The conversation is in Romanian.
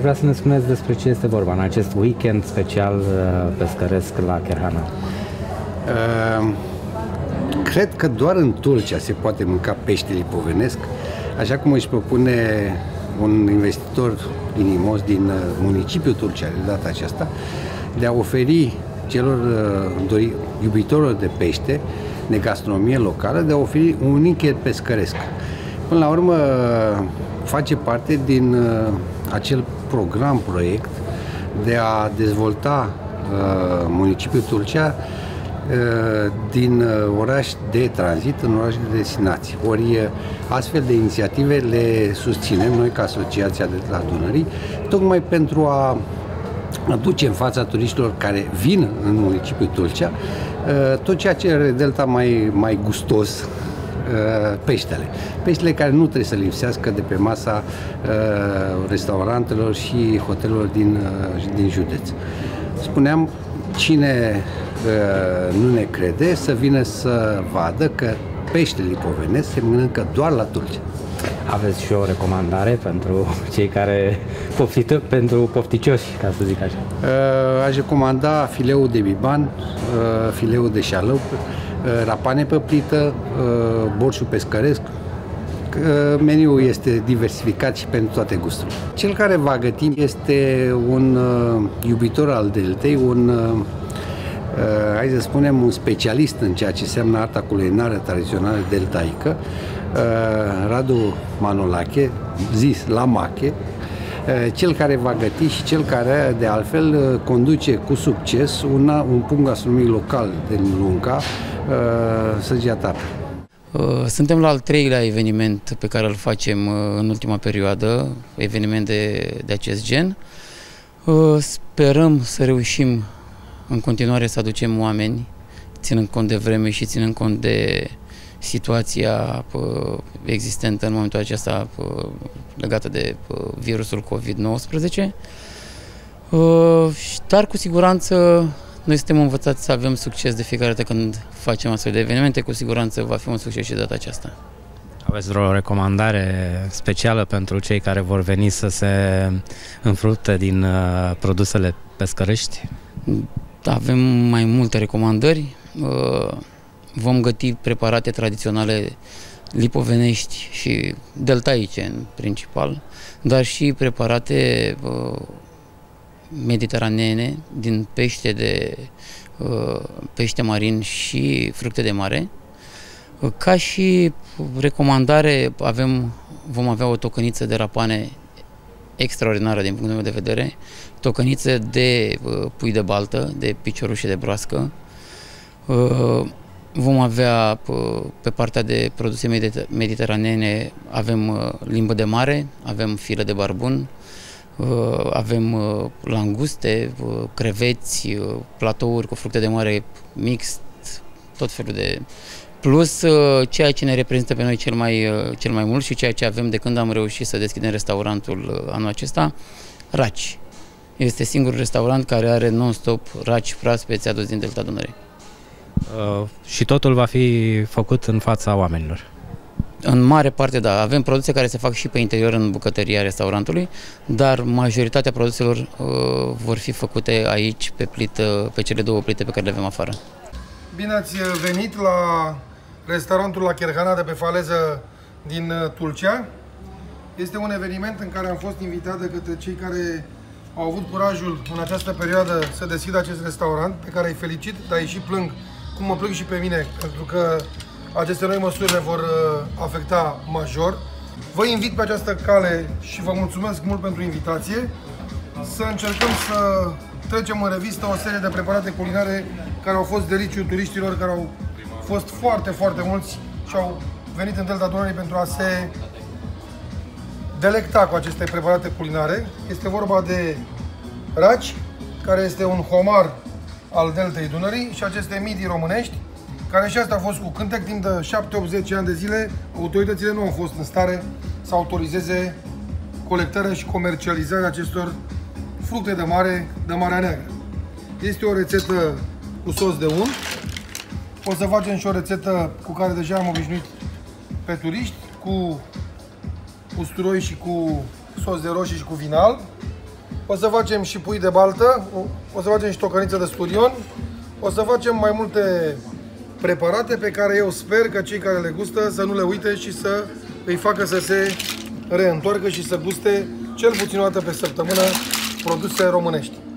vrea să ne spuneți despre ce este vorba în acest weekend special pescăresc la Cherhana. Cred că doar în Tulcea se poate mânca pește lipovenesc, așa cum își propune un investitor inimos din municipiul Tulcea de data aceasta, de a oferi celor iubitorilor de pește, de gastronomie locală, de a oferi un weekend pescăresc. Până la urmă, face parte din acel proiect de a dezvolta municipiul Tulcea din oraș de tranzit în oraș de destinație. Ori astfel de inițiative le susținem noi ca Asociația de la Dunării, tocmai pentru a aduce în fața turiștilor care vin în municipiul Tulcea tot ceea ce are delta mai gustos, peștele. Peștele care nu trebuie să lipsească de pe masa restaurantelor și hotelurilor din județ. Spuneam, cine nu ne crede să vină să vadă că peștele lipovenesc se mănâncă doar la Tulcea. Aveți și o recomandare pentru cei care pentru pofticioși, ca să zic așa? Aș recomanda fileul de biban, fileul de șalău, rapane pe plită, borșul pescăresc. Meniul este diversificat și pentru toate gusturile. Cel care va găti este un iubitor al deltei, hai să spunem, un specialist în ceea ce înseamnă arta culinară tradițională deltaică, Radu Manolache, zis Lamache, cel care va găti și cel care, de altfel, conduce cu succes un punct gastronomic local din Lunca, Săgeata Tapă. Suntem la al treilea eveniment pe care îl facem în ultima perioadă, eveniment de acest gen. Sperăm să reușim în continuare să aducem oameni, ținând cont de vreme și ținând cont de situația existentă în momentul acesta legată de virusul COVID-19. Dar cu siguranță noi suntem învățați să avem succes de fiecare dată când facem astfel de evenimente, cu siguranță va fi un succes și data aceasta. Aveți vreo recomandare specială pentru cei care vor veni să se înfrupte din produsele pescărești? Avem mai multe recomandări. Vom găti preparate tradiționale lipovenești și deltaice în principal, dar și preparate mediteraneene din pește marin și fructe de mare. Ca și recomandare vom avea o tocăniță de rapane extraordinară din punctul meu de vedere, tocăniță de pui de baltă, de piciorușe de broască. Vom avea pe partea de produse mediteraneene, avem limbă de mare, avem filă de barbun, avem languste, creveți, platouri cu fructe de mare mixt, tot felul de... Plus ceea ce ne reprezintă pe noi cel mai mult și ceea ce avem de când am reușit să deschidem restaurantul anul acesta, raci. Este singurul restaurant care are non-stop raci proaspeți adus din Delta Dunării. Și totul va fi făcut în fața oamenilor? În mare parte, da. Avem produse care se fac și pe interior în bucătăria restaurantului, dar majoritatea produselor vor fi făcute aici, pe plită, pe cele două plite pe care le avem afară. Bine ați venit la restaurantul La Cherhana de pe faleză din Tulcea. Este un eveniment în care am fost invitat de către cei care au avut curajul în această perioadă să deschidă acest restaurant, pe care îi felicit, dar îi și plâng, cum mă plâng și pe mine, pentru că aceste noi măsuri le vor afecta major. Vă invit pe această cale și vă mulțumesc mult pentru invitație să încercăm să trecem în revistă o serie de preparate culinare care au fost deliciul turiștilor, care au fost foarte, foarte mulți și au venit în Delta Dunării pentru a se delecta cu aceste preparate culinare. Este vorba de raci, care este un homar al Deltei Dunării, și aceste midii românești, care și asta a fost cu cântec timp de 7-8-10 ani de zile. Autoritățile nu au fost în stare să autorizeze colectarea și comercializarea acestor fructe de mare, de Marea Neagră. Este o rețetă cu sos de unt. O să facem și o rețetă cu care deja am obișnuit pe turiști, cu usturoi și cu sos de roșii și cu vin alb. O să facem și pui de baltă, o să facem și tocăniță de sturion, o să facem mai multe preparate pe care eu sper că cei care le gustă să nu le uite și să îi facă să se reîntoarcă și să guste cel puțin o dată pe săptămână produse românești.